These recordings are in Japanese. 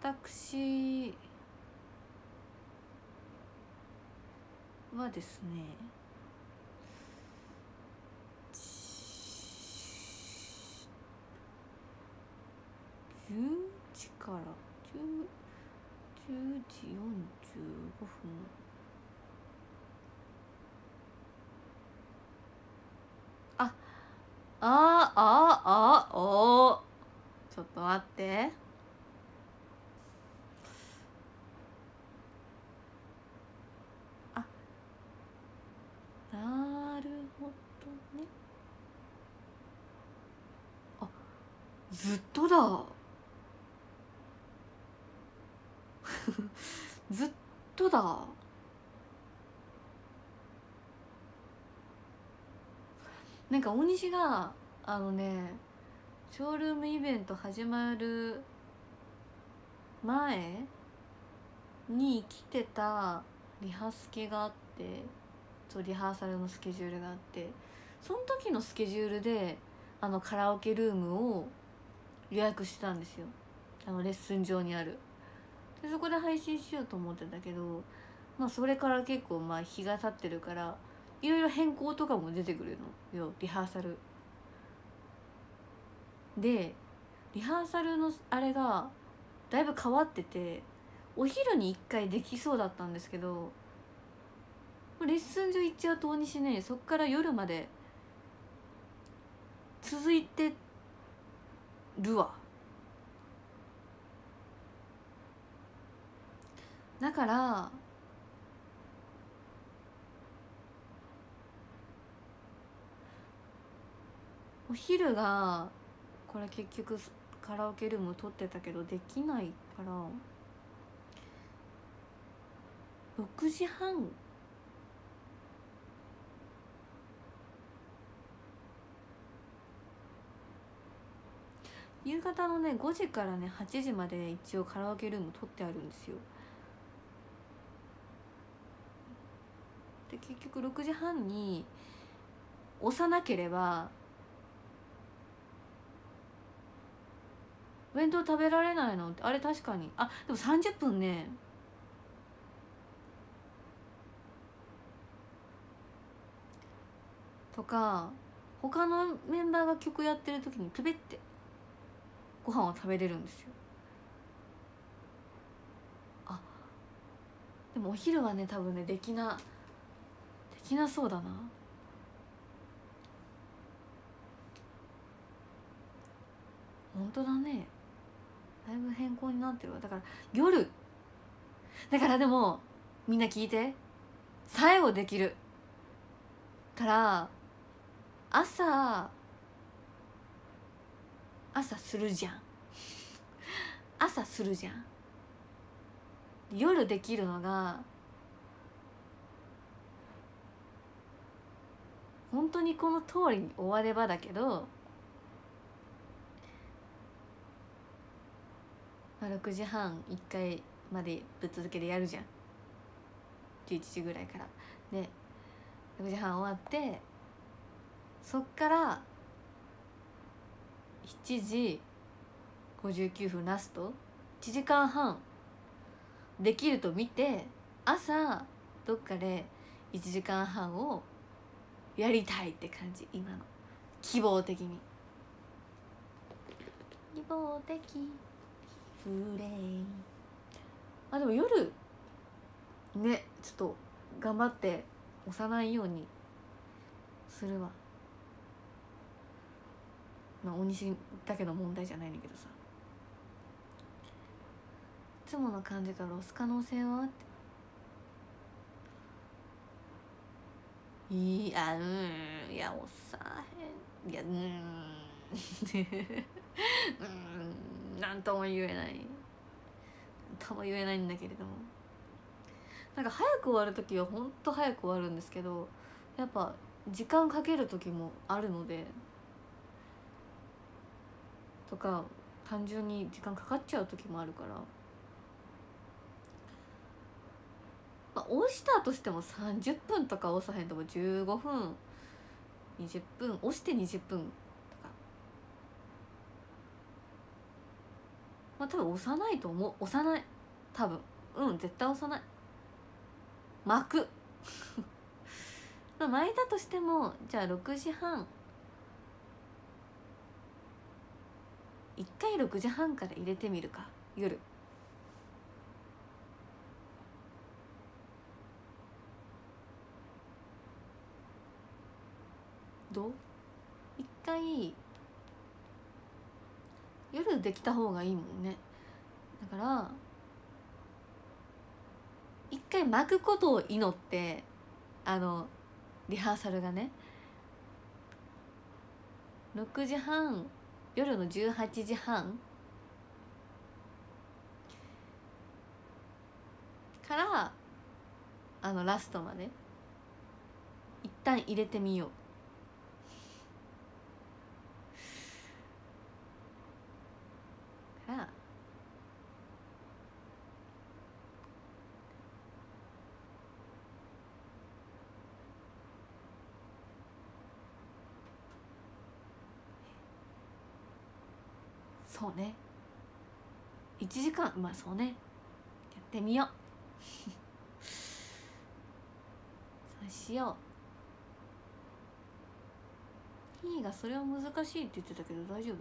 私はですね、10時から10時45分。ちょっと待って。なるほどね。ずっとだずっとだ。なんか大西がショールームイベント始まる前に来てたリハスケがあって、リハーサルのスケジュールがあって、その時のスケジュールでカラオケルームを予約してたんですよ、レッスン場にある。でそこで配信しようと思ってたけど、それから結構日が経ってるからいろいろ変更とかも出てくるのよ。リハーサルでリハーサルのあれがだいぶ変わってて、お昼に1回できそうだったんですけど、レッスン場行っちゃうと大西ね、そっから夜まで続いてるわ。だからお昼がこれ結局カラオケルーム取ってたけどできないから6時半夕方のね5時からね8時まで一応カラオケルーム取ってあるんですよ。で結局6時半に押さなければお弁当食べられないのって、あれ確かにでも30分ねとか、他のメンバーが曲やってる時にプベってご飯を食べれるんですよ。でもお昼はね多分ねできなそうだな。本当だね、だいぶ変更になってるわ。だから夜だから、でもみんな聞いて、最後できるから朝するじゃん朝するじゃん。夜できるのが本当にこの通りに終わればだけど、6時半1回までぶっ続けでやるじゃん、11時ぐらいからで6時半終わって、そっから7時59分ラスト1時間半できると見て、朝どっかで1時間半をやりたいって感じ。今の希望的に希望的フレーム。でも夜ねちょっと頑張って押さないようにするわ。大西だけの問題じゃないんだけどさ、いつもの感じから押す可能性はって。いや押さへん、いやなんとも言えないんだけれども、なんか早く終わる時はほんと早く終わるんですけど、やっぱ時間かける時もあるので、とか単純に時間かかっちゃう時もあるから、押したとしても30分とか押さへんとも15分20分押して20分とか、 まあ多分押さないと思う。押さない、多分。絶対押さない。巻く巻いたとしても、じゃあ6時半、一回6時半から入れてみるか、夜。どう？一回夜できた方がいいもんね。だから一回巻くことを祈って、リハーサルがね、6時半、夜の18時半からラストまで一旦入れてみよう。からそうね、1時間、まあそうね、やってみようそうしよう。ひーがそれは難しいって言ってたけど大丈夫って。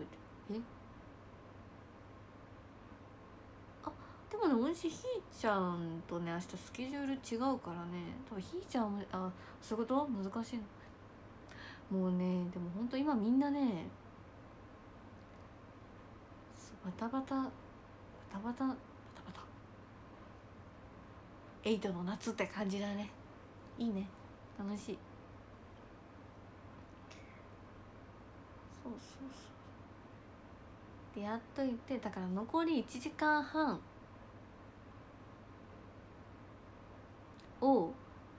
でもね、私ひーちゃんとね明日スケジュール違うからね、多分ひーちゃんもそういうこと難しいの。もうね、でもほんと今みんなね、バタバタバタバタバタバタエイトの夏って感じだね。いいね、楽しい。そうそうそうでやっといて、だから残り1時間半を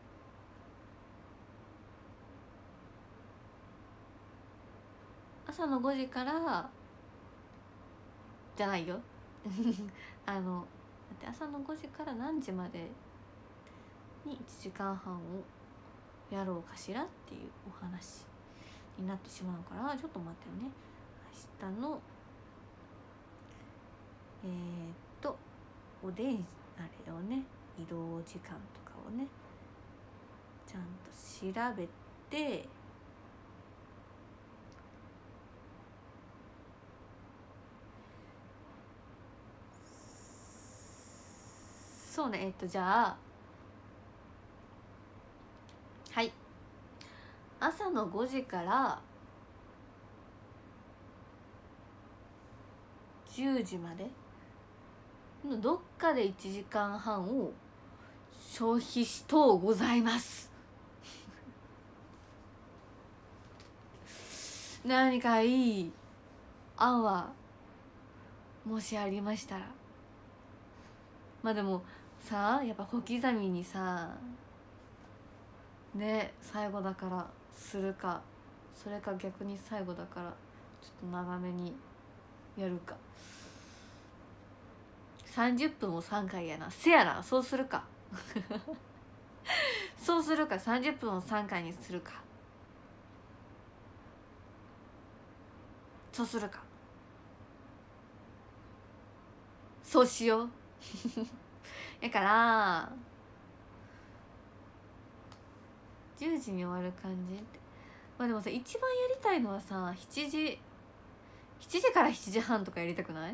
朝の5時からじゃないよだって朝の5時から何時までに1時間半をやろうかしらっていうお話になってしまうから、ちょっと待ってよね。明日のおでんあれをね、移動時間とかをねちゃんと調べて、そうね、じゃあはい、朝の5時から10時までのどっかで1時間半を消費しとうございます何かいい案はもしありましたら。まあでもさ、やっぱ小刻みにさね、最後だからするか、それか逆に最後だからちょっと長めにやるか。30分を3回やな。せやな、そうするかそうするか、30分を3回にするか、そうするか、そうしようだから10時に終わる感じって。まあでもさ、一番やりたいのはさ、7時から7時半とかやりたくない？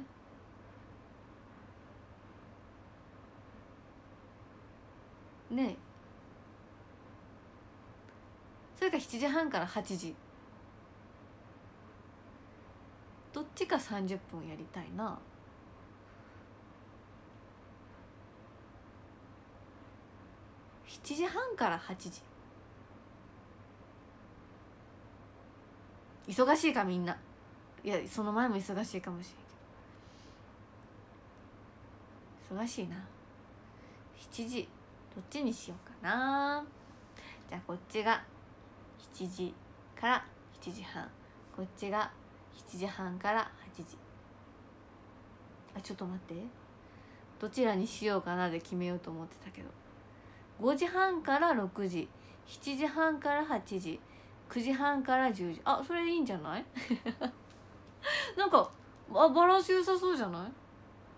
ねえ、それか7時半から8時、どっちか30分やりたいな。7時半から8時忙しいかみんな。いや、その前も忙しいかもしれんけど、忙しいな。7時どっちにしようかな。じゃあこっちが7時から7時半、こっちが7時半から8時。ちょっと待って、どちらにしようかなで決めようと思ってたけど、5時半から6時、7時半から8時、9時半から10時。それいいんじゃないなんかバランス良さそうじゃない？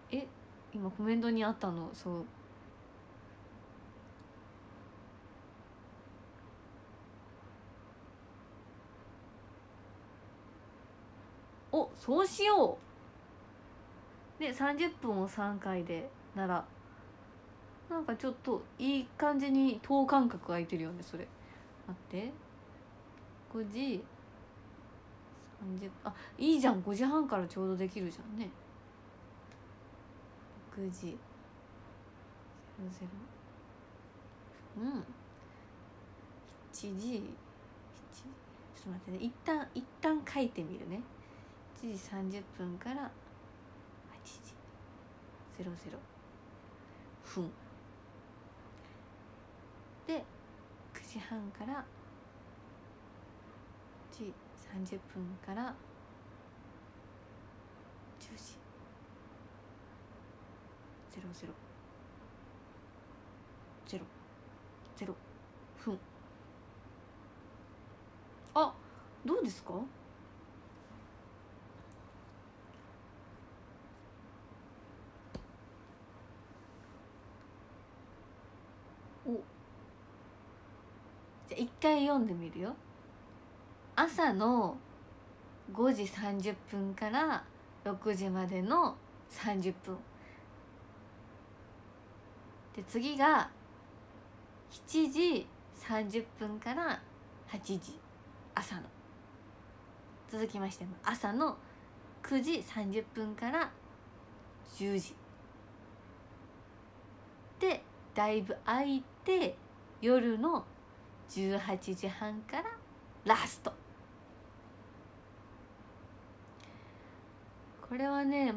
今コメントにあったの。そうそうしよう。で30分を3回でならなんかちょっといい感じに等間隔空いてるよね。それ待って5時30いいじゃん。5時半からちょうどできるじゃんね。6時007時ちょっと待ってね。一旦書いてみるね。7時30分から8時00分で9時半から9時30分から10時00分。どうですか？じゃあ一回読んでみるよ。朝の5時30分から6時までの30分で、次が7時30分から8時朝の、続きまして朝の9時30分から10時でだいぶ空いて、夜の18時半からラスト。これはね、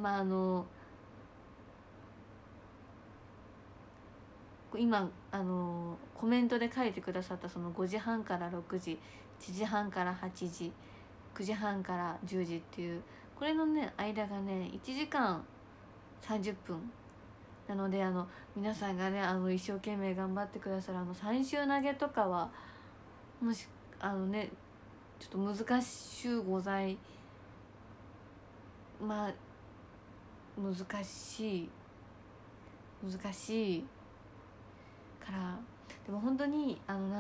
今コメントで書いてくださったその5時半から6時、7時半から8時、9時半から10時っていう、これのね間がね1時間30分なので、皆さんがね一生懸命頑張ってくださる3周投げとかはもしちょっと難しゅうござい難しいから、でも本当に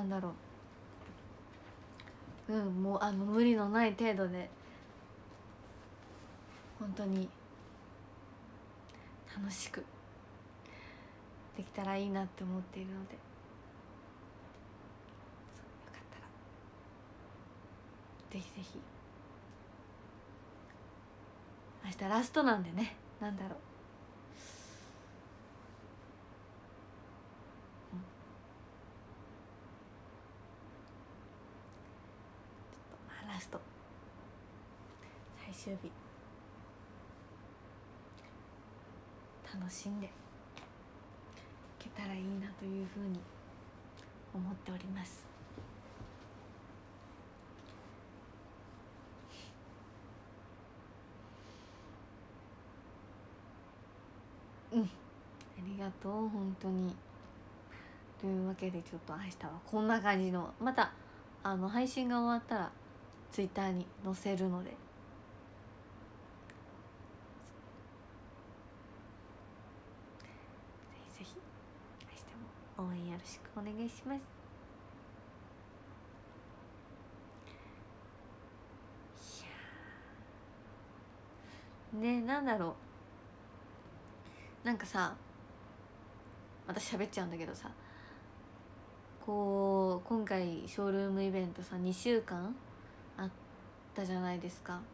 もう無理のない程度で本当に楽しくできたらいいなって思っているので、よかったらぜひぜひ。明日ラストなんでね、ちょっとラスト最終日楽しんでいけたらいいなというふうに思っております。ありがとう本当に。というわけでちょっと明日はこんな感じの、また配信が終わったらツイッターに載せるので、ぜひぜひ明日も応援よろしくお願いします。ね、なんかさ、また喋っちゃうんだけどさ、こう今回ショールームイベントさ2週間あったじゃないですか。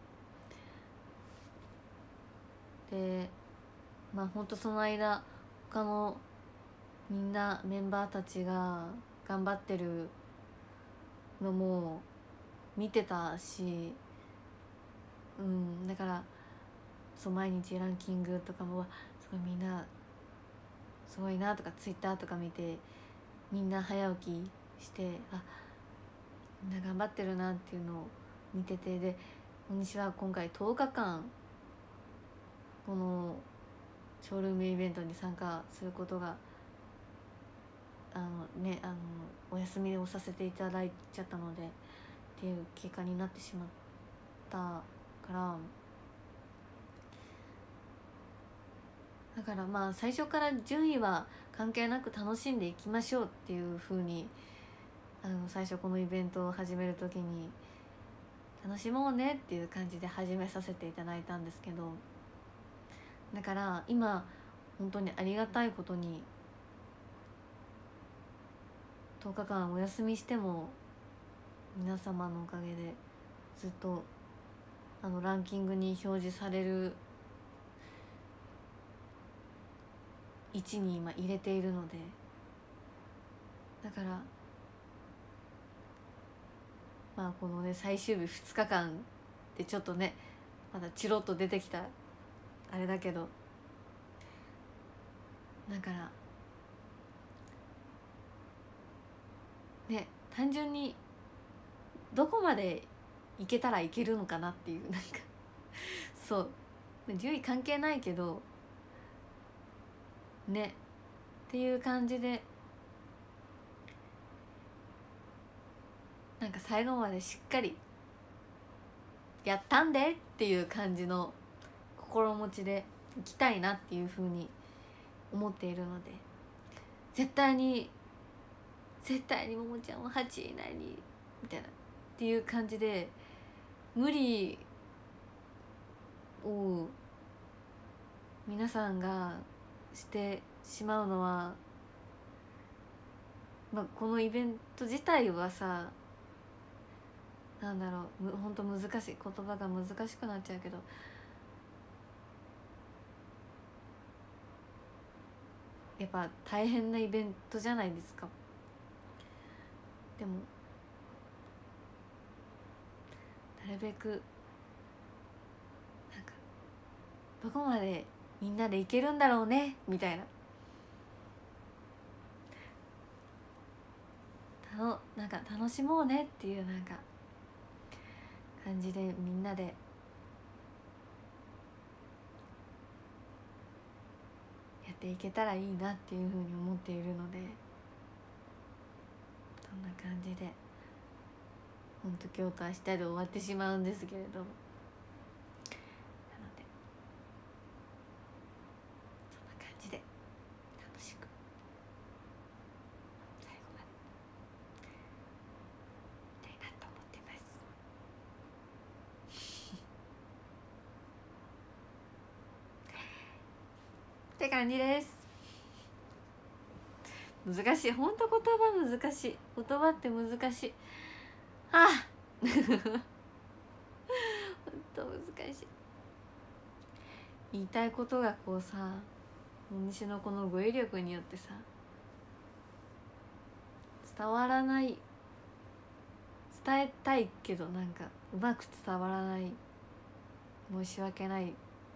でほんとその間他のみんなメンバーたちが頑張ってるのも見てたし、だから毎日ランキングとかもすごいみんなすごいなとか、ツイッターとか見てみんな早起きしてみんな頑張ってるなっていうのを見てて、で大西は今回10日間このショールームイベントに参加することがお休みをさせていただいちゃったのでっていう結果になってしまったから、 だからまあ最初から順位は関係なく楽しんでいきましょうっていう風に最初このイベントを始める時に楽しもうねっていう感じで始めさせていただいたんですけど、だから今本当にありがたいことに10日間お休みしても皆様のおかげでずっとランキングに表示される位置に今入れているので、だからまあこのね最終日2日間でちょっとねまだチロッと出てきたあれだけど、だからね単純にどこまでいけたらいけるのかなっていうなんかそう順位関係ないけどねっていう感じで、なんか最後までしっかりやったんでっていう感じの心持ちでいきたいなっていうふうに思っているので、絶対にももちゃんは8位以内にみたいなっていう感じで無理を皆さんがしてしまうのは、まあ、このイベント自体はさ、なんだろうほんと難しい言葉が難しくなっちゃうけど、やっぱ大変なイベントじゃないですか。でもなるべくなんかどこまでみんなでいけるんだろうねみたいななんか楽しもうねっていうなんか感じでみんなでやっていけたらいいなっていうふうに思っているので、そんな感じでほんと今日と明日で終わってしまうんですけれども、なのでそんな感じで楽しく最後までいたいなと思ってますって感じです。難しい、ほんと言葉難しい、言葉って難しい、ああほんと難しい。言いたいことがこうさ、お店のこの語彙力によってさ伝わらない、伝えたいけどなんかうまく伝わらない、申し訳ない。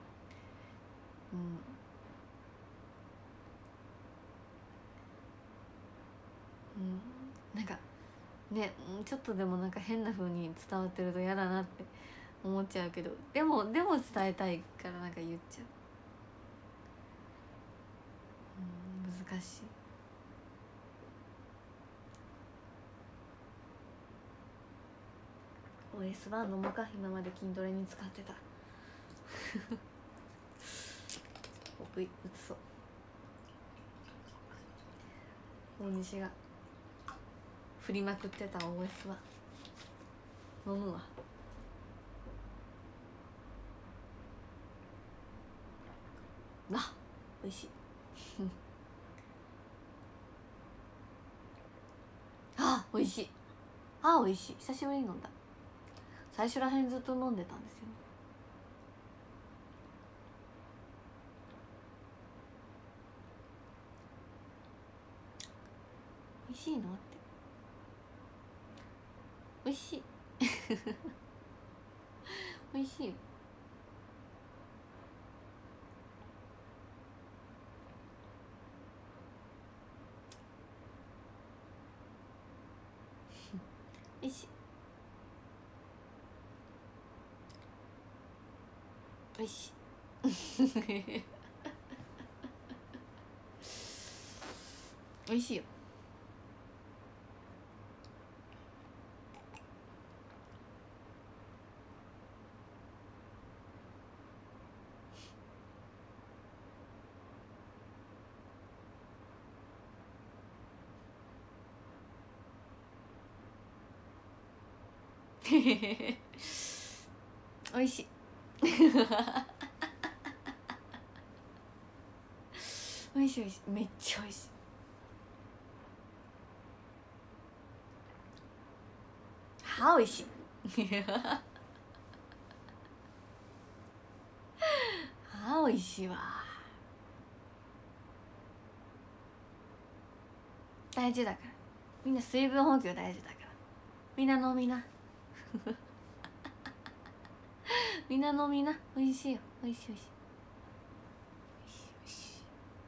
なんかねちょっとでもなんか変な風に伝わってると嫌だなって思っちゃうけど、でも伝えたいからなんか言っちゃう。難しい。OS1 のもか今まで筋トレに使ってたポップイつそう。大西が振りまくってた OS1 飲むわ。あ、美味しいあ、美味しい。あ、美味しい。久しぶりに飲んだ。最初らへんずっと飲んでたんですよね。美味しいのって美味しい美味しいよ。美味しい美味しい美味しいよ。 おいしいおいしいおいしい、めっちゃおいしい。はあ、おいしいはあ、おいしいわ。大事だから、みんな水分補給大事だから、みんな飲みなみんな飲みな。おいしいよ、おいしいおいしいおいしい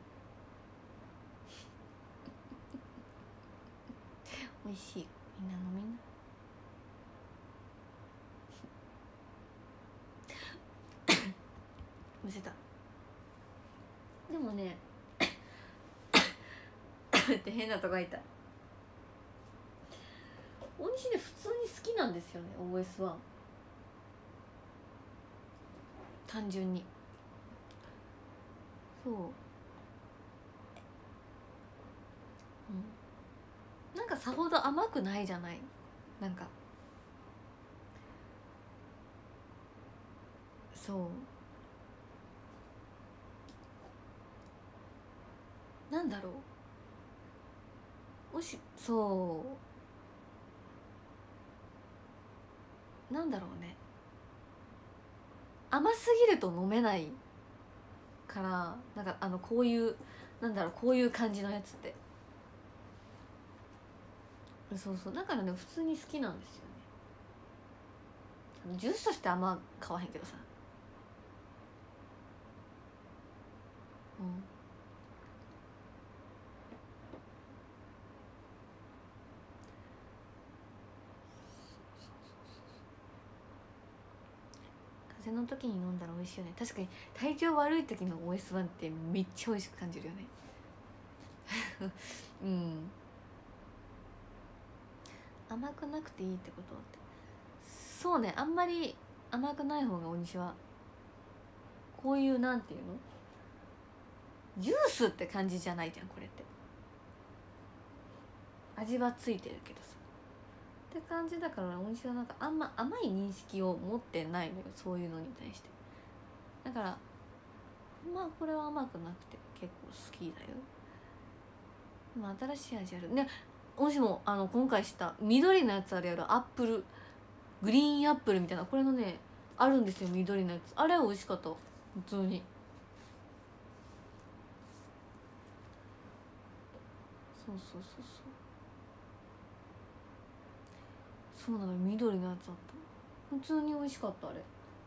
おいしいよ、みんな飲みな。むせた。でもねって変なとこ入った。大西ね、普通に好きなんですよね、 OS1。 単純にそう、なんかさほど甘くないじゃない。なんかそうなんだろう、そうなんだろうね、甘すぎると飲めないから、なんかこういうなんだろう、こういう感じのやつって、そうそう、だからね普通に好きなんですよね。ジュースとしてあんま買わへんけどさ、風邪の時に飲んだら美味しいよね。確かに体調悪い時の OS1 ってめっちゃ美味しく感じるよねうん甘くなくていいってことって、そうね、あんまり甘くない方が大西は、こういうなんていうの、ジュースって感じじゃないじゃんこれって。味はついてるけどさって感じだから、大西はなんかあんま甘い認識を持ってないのよ、そういうのに対して。だからまあこれは甘くなくて結構好きだよ。でも新しい味あるね。もしも今回した緑のやつあるやろ、アップルグリーンアップルみたいな、これのねあるんですよ、緑のやつ。あれは美味しかった、普通に。そうそうそうそう、そうなのよ、緑のやつあった、普通に美味しかった、あれ。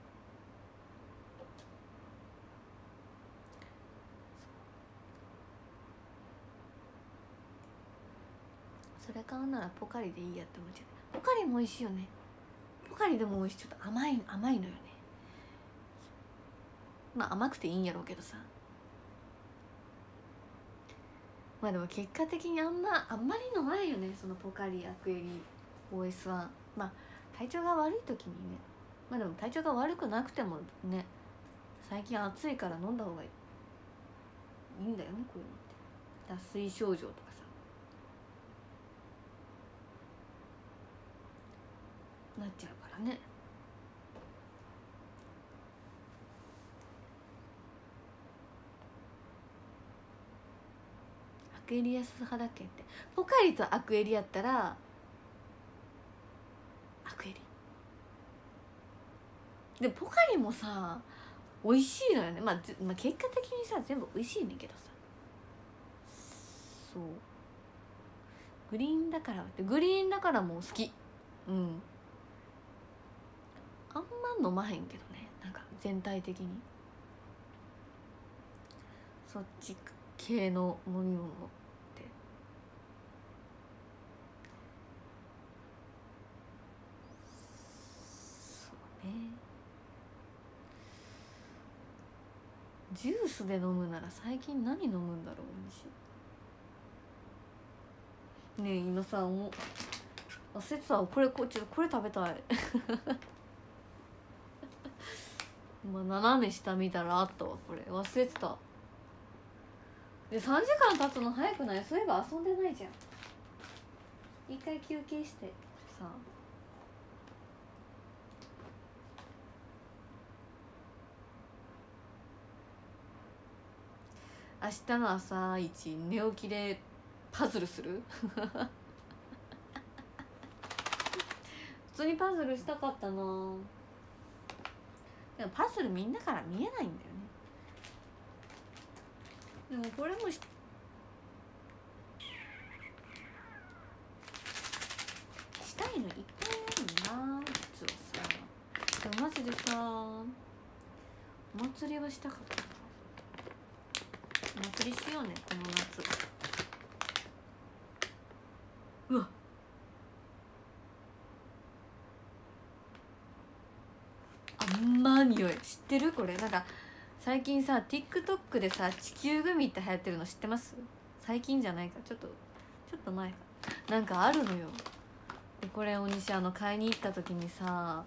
それ買うならポカリでいいやって思っちゃう。ポカリも美味しいよね。ポカリでも美味しい。ちょっと甘いのよね。まあ甘くていいんやろうけどさ、まあでも結果的にあんまり飲まないよね、そのポカリ、アクエリ、 OS1。まあ体調が悪い時にね、まあでも体調が悪くなくてもね、最近暑いから飲んだ方がいいんだよね、こういうのって。脱水症状とかさなっちゃうからね。アクエリアス派だっけって。ポカリとアクエリやったらアクエリで、ポカリもさ美味しいのよね。まあ結果的にさ全部美味しいねんけどさ、そう、グリーンだからって、グリーンだからもう好き。あんま飲まへんけどね、なんか全体的にそっち系の飲み物って。そうね、ジュースで飲むなら最近何飲むんだろうねえ、今さ忘れてた。これ食べたいまあ斜め下見たらあったわ、これ忘れてた。で3時間経つの早くない？そういえば遊んでないじゃん。一回休憩してさ。 明日の朝一寝起きでパズルする普通にパズルしたかったな。でもパズルみんなから見えないんだよね。でもこれもしたいのいっぱいあるな実はさ。でもマジでさ、お祭りはしたかったな。お祭りしようねこの夏。うわ、あんま匂い知ってる？これなんか最近さ TikTok でさ地球グミって流行ってるの知ってます？最近じゃないか、ちょっと前かなんかあるのよ。でこれお西買いに行った時にさ、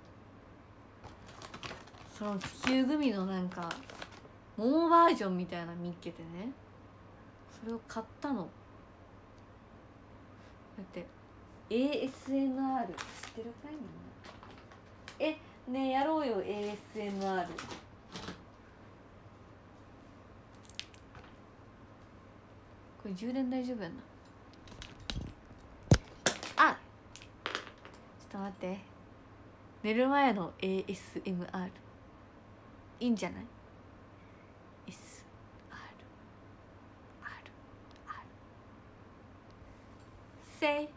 その地球グミのなんか桃バージョンみたいなの見っけてね、それを買ったの。だって ASMR 知ってるかいみんな。ねえやろうよ ASMR。 これ充電大丈夫やんな。あ、ちょっと待って、寝る前の ASMR いいんじゃない？ SRR Say。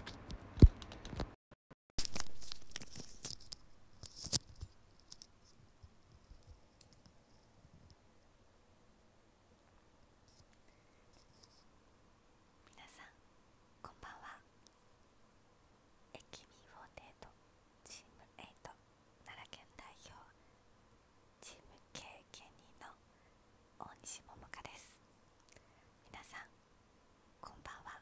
皆さんこんばんは。AKB48チーム8奈良県代表チーム KK2 の大西桃香です。皆さんこんばんは。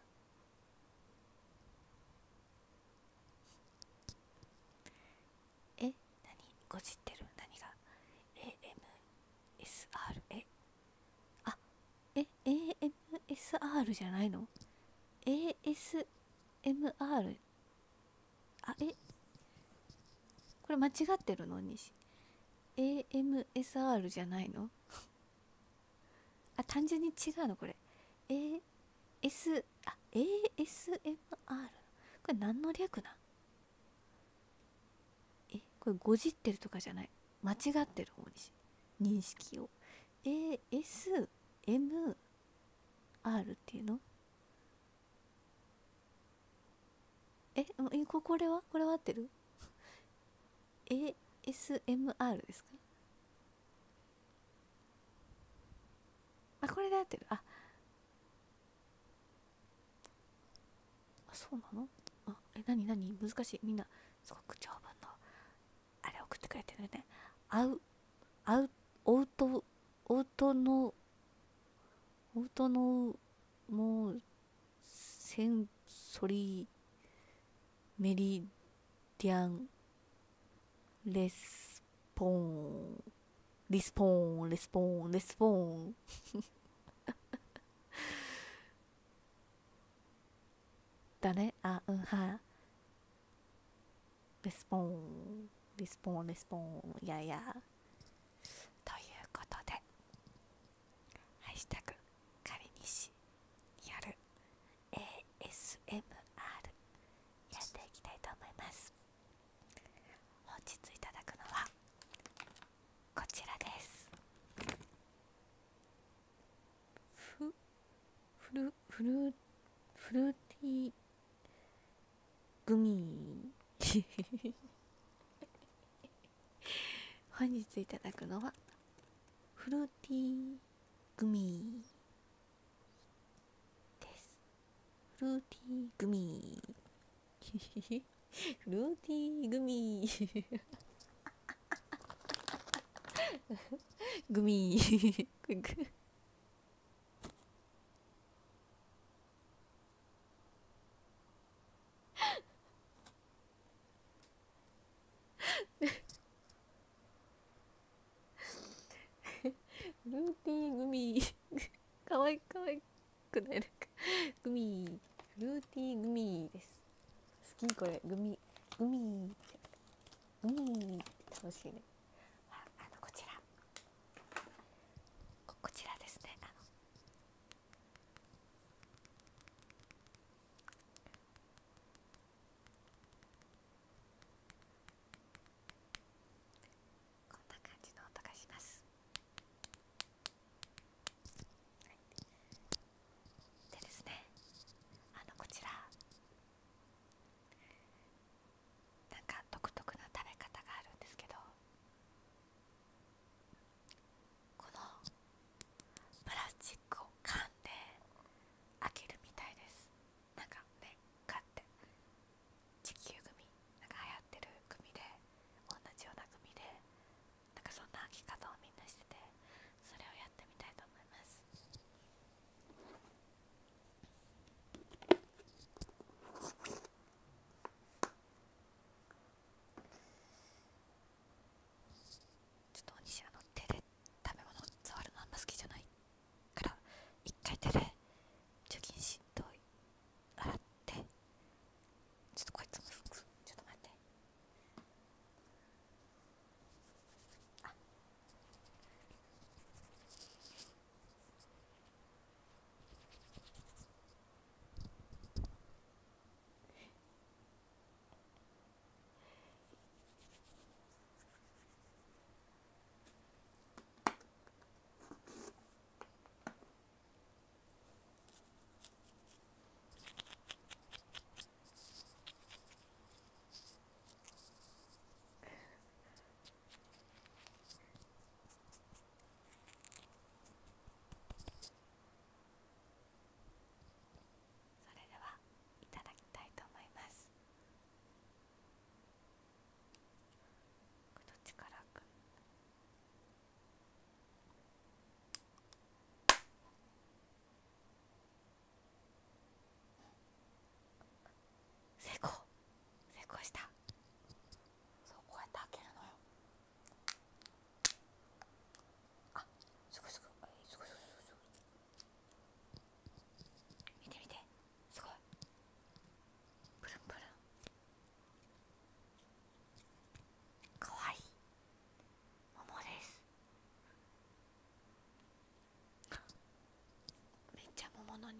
何ごじってる？何が AMSR？ AMSR じゃないの？ ASMR。 これ間違ってるの？西 AMSR じゃないの？単純に違うのこれ。ASMR。 これ何の略な？これごじってるとかじゃない、間違ってる方に認識を。 ASMR っていうの？これは合ってる？ ASMR ですか？これで合ってる。そうなの？何難しい。みんなすごく長文のあれ送ってくれてるね。オートのもうセンソリーメリディアンレスポーンリスポーンだね。はい。レスポーンいやいや。ということでハッシュタグかりにしによる ASMR やっていきたいと思います。本日いただくのはこちらです。フルーティーグミ本日いただくのはフルーティーグミです。フルーティーグミフルーティーグミグミフルーティーグミかわいくない？グミフルーティーグミです。好きこれ。グミって楽しいね。こちらですね。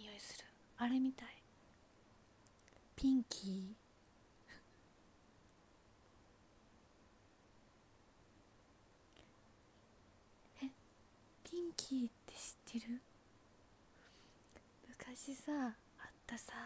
匂いする。あれみたい。ピンキーピンキーって知ってる？昔さあったさ、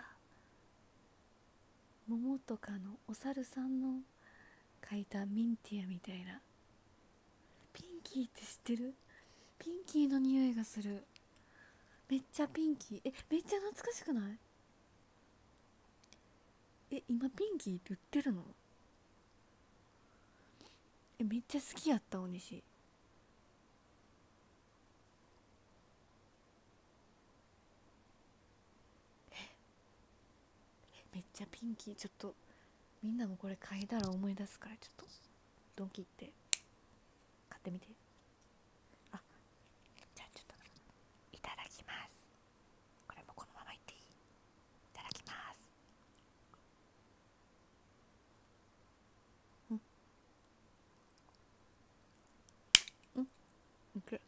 桃とかのお猿さんの描いたミンティアみたいな。ピンキーって知ってる？ピンキーの匂いがする。めっちゃピンキー。めっちゃ懐かしくない？今ピンキーって売ってるの？めっちゃ好きやった。お西めっちゃピンキー。ちょっとみんなもこれ嗅いだら思い出すから、ちょっとドンキって買ってみて。あ、じゃあちょっといただきます。これもこのままいっていい？いただきます。いく。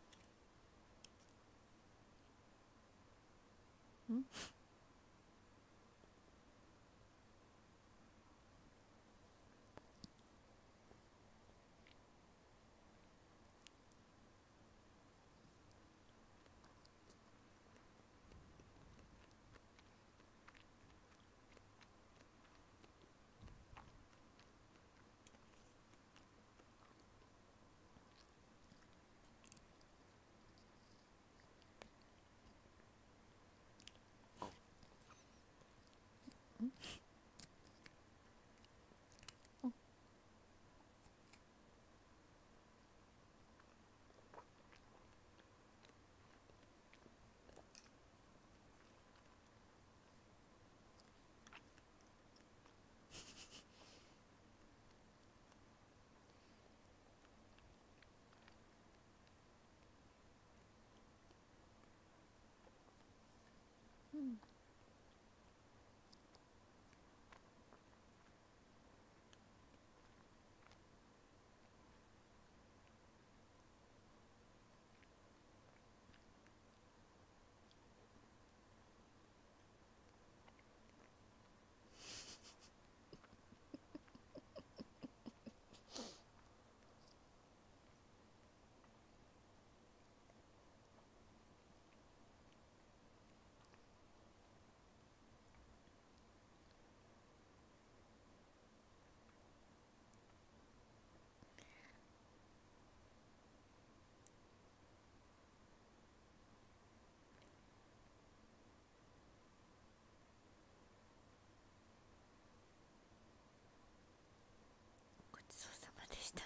ごちそうさまでした。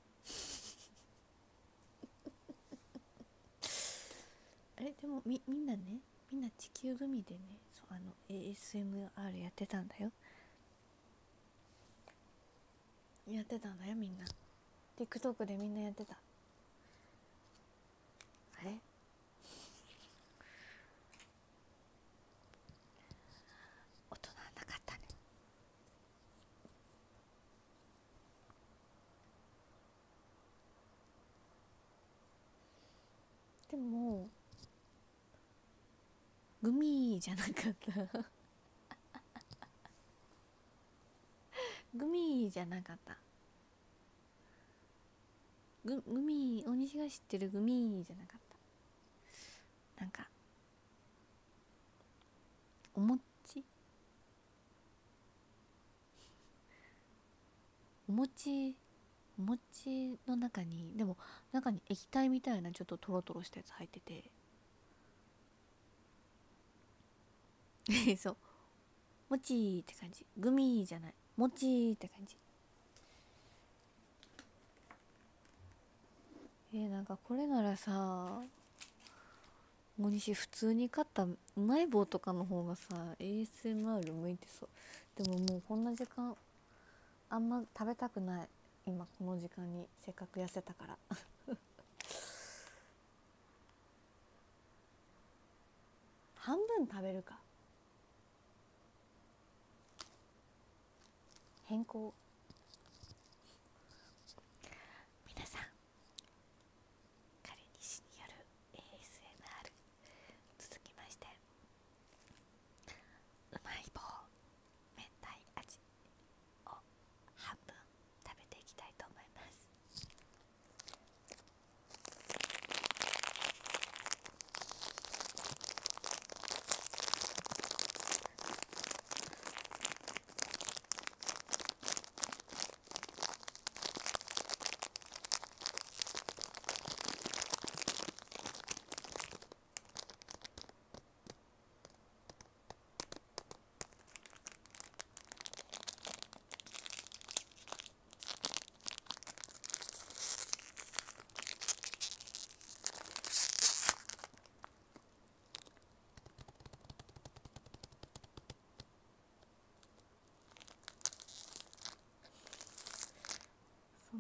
でもみんなね、みんな地球グミでね、ASMR やってたんだよ。やってたんだよ、みんな。 TikTok でみんなやってた。あれ、大人なかったね。でもグミじゃなかったグミじゃなかった。グミ、大西が知ってるグミじゃなかった。なんかお餅お餅お餅の中に、でも中に液体みたいなちょっとトロトロしたやつ入っててそう、もちーって感じ。グミじゃない、もちーって感じ。なんかこれならさ、大西普通に買ったうまい棒とかの方がさ ASMR 向いてそう。でももうこんな時間あんま食べたくない。今この時間にせっかく痩せたから半分食べるか。変更。皆さん、彼西による ASMR 続きまして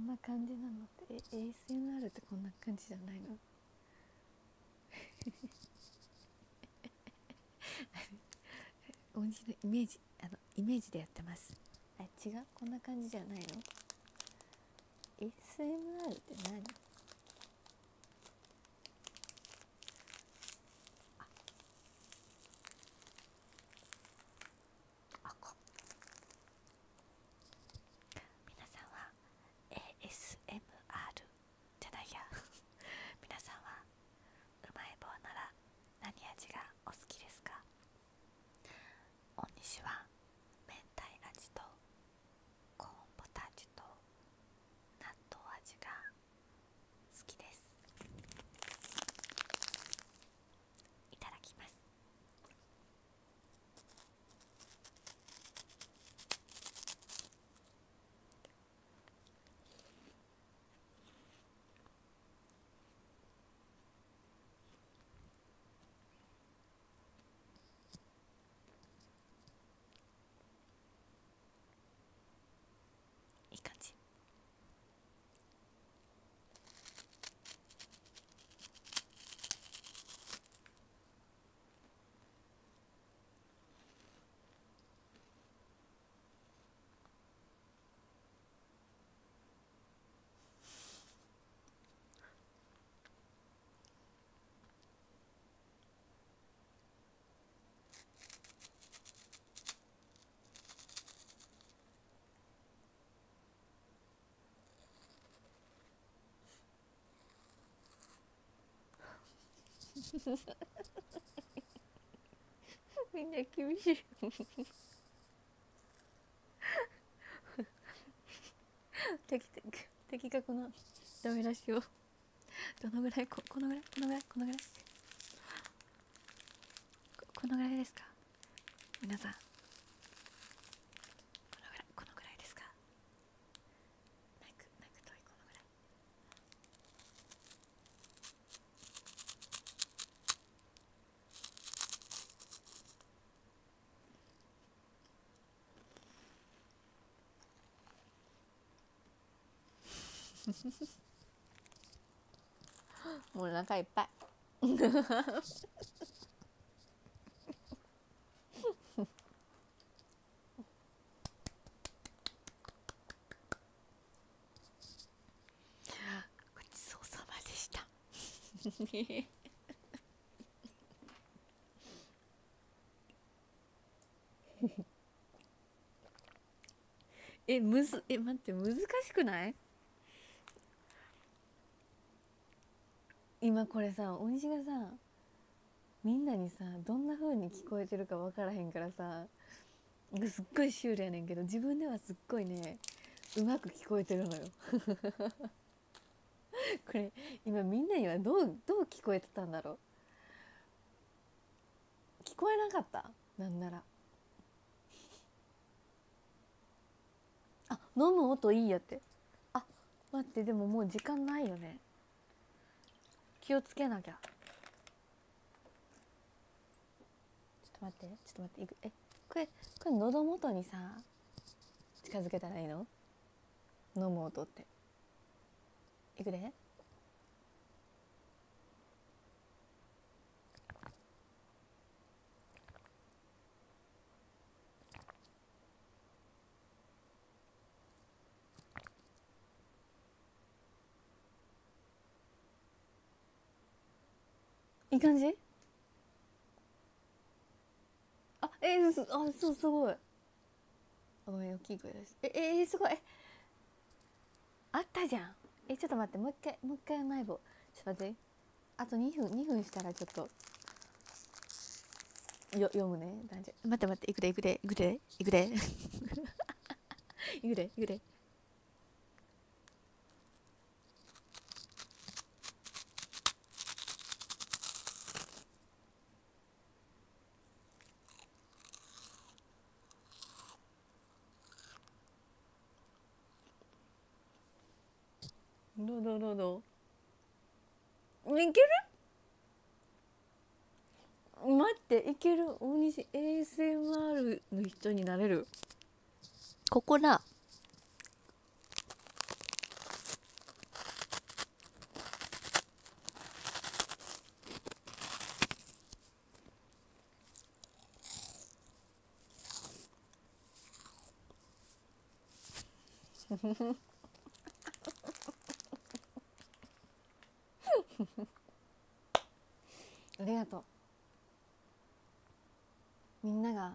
な感じなのって、ASMR ってこんな感じじゃないの？音痴のイメージ、イメージでやってます。違う、こんな感じじゃないの？ ASMR って何？皆さんは ASMR じゃないや皆さんはうまい棒なら何味がお好きですか？大西は明太味とコーンポタージュと納豆味が好きです。いただきます。いい感じ。みんな厳しい的確なダメ出しをどのぐらい、このぐらいこのぐらいこのぐらいですか皆さん？このぐらいですか？ナイク遠い、このぐらい。もうお腹いっぱいごちそうさまでした待って、難しくない？今これさ、お西がさ、みんなにさどんな風に聞こえてるか分からへんからさ、すっごいシュールやねんけど、自分ではすっごいね、うまく聞こえてるのよこれ今みんなにはどう聞こえてたんだろう。聞こえなかった？なんなら飲む音いいやって。待って、でももう時間ないよね。気をつけなきゃ。ちょっと待って、これ喉元にさ近づけたらいいの？飲む音って。いくで。いい感じ？そう、すごい。ごめん、大きい声です。すごい。あったじゃん。ちょっと待って、もう一回マイボ。ちょっと待って。あと2分したらちょっと読むね。待って、いくでどういける？待って、いける。大西 ASMR の人になれる。ここだ。 ありがとう。みんなが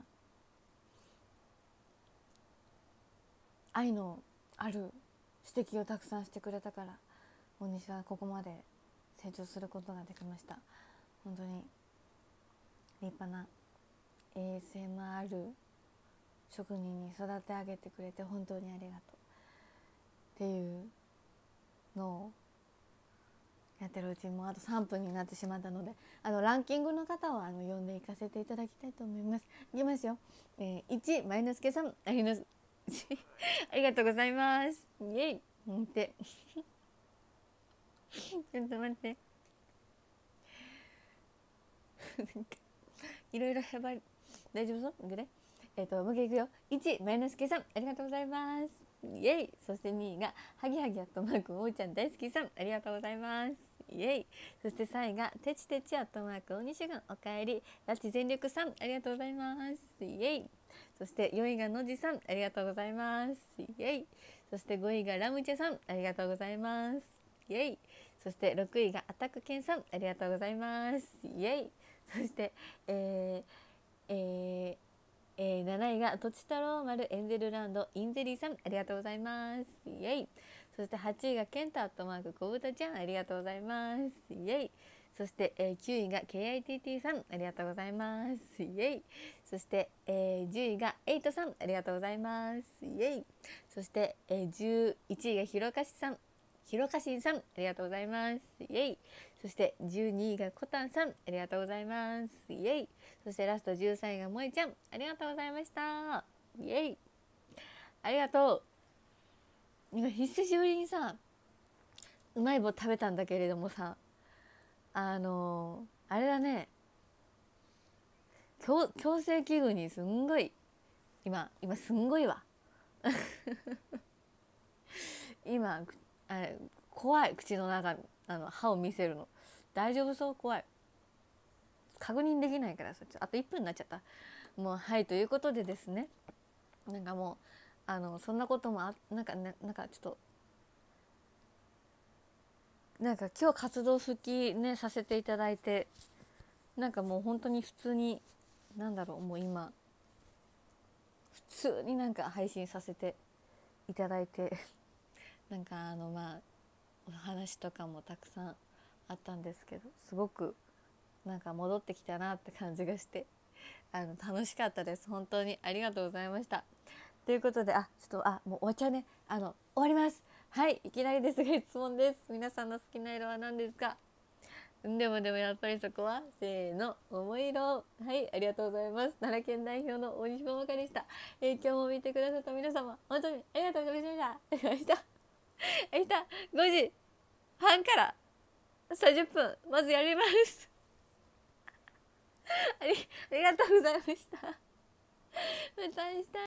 愛のある指摘をたくさんしてくれたから大西はここまで成長することができました。本当に立派な ASMR 職人に育て上げてくれて本当にありがとうっていうのをやってるうちにもうあと3分になってしまったので、ランキングの方は読んでいかせていただきたいと思います。いきますよ。1マイナスケさんありがとうございます。イエイってちょっと待っていろいろやばい。大丈夫そうぐらい。もう一回いくよ。1マイナスケさんありがとうございます。イエイ。そして2位がハギハギアットマークおーちゃん大好きさんありがとうございます。イエイ。そして3位がてちてちアットマーク大西軍おかえり拉致全力さんありがとうございます。イエイ。そして4位がのじさんありがとうございます。イエイ。そして5位がラムチェさんありがとうございます。イエイ。そして6位がアタックケンさんありがとうございます。イエイ。そして7位がとち太郎丸エンゼルランドインゼリーさんありがとうございます。イエイ。そして8位がケンタアットマーク小豚ちゃんありがとうございます。イエイ。そして、9位が KITT さんありがとうございます。イエイ。そして、10位がエイトさんありがとうございます。イエイ。そして、11位がひろかしさんありがとうございます。イエイ。そして12位がコタンさんありがとうございます。イエイ。そしてラスト13位がもえちゃんありがとうございました。イエイ。ありがとう。久しぶりにさうまい棒食べたんだけれどもさあれだね、矯正器具にすんごい今すんごいわ今あれ怖い。口の中歯を見せるの大丈夫そう？怖い。確認できないからさ、あと1分になっちゃった。もうはいということでですね、なんかもうそんなこともなんかちょっとなんか今日活動復帰ねさせていただいて、なんかもう本当に普通になんだろう、もう今普通になんか配信させていただいてなんかお話とかもたくさんあったんですけど、すごくなんか戻ってきたなって感じがして楽しかったです。本当にありがとうございました。ということでちょっともう終わっちゃうね。終わります。はい、いきなりですが質問です。皆さんの好きな色は何ですか？でもやっぱりそこはせーの桃色。はい、ありがとうございます。奈良県代表の大西桃香でした。今日も見てくださった皆様本当にありがとうございました。明日5時半から30分まずやりますありがとうございました。また明日。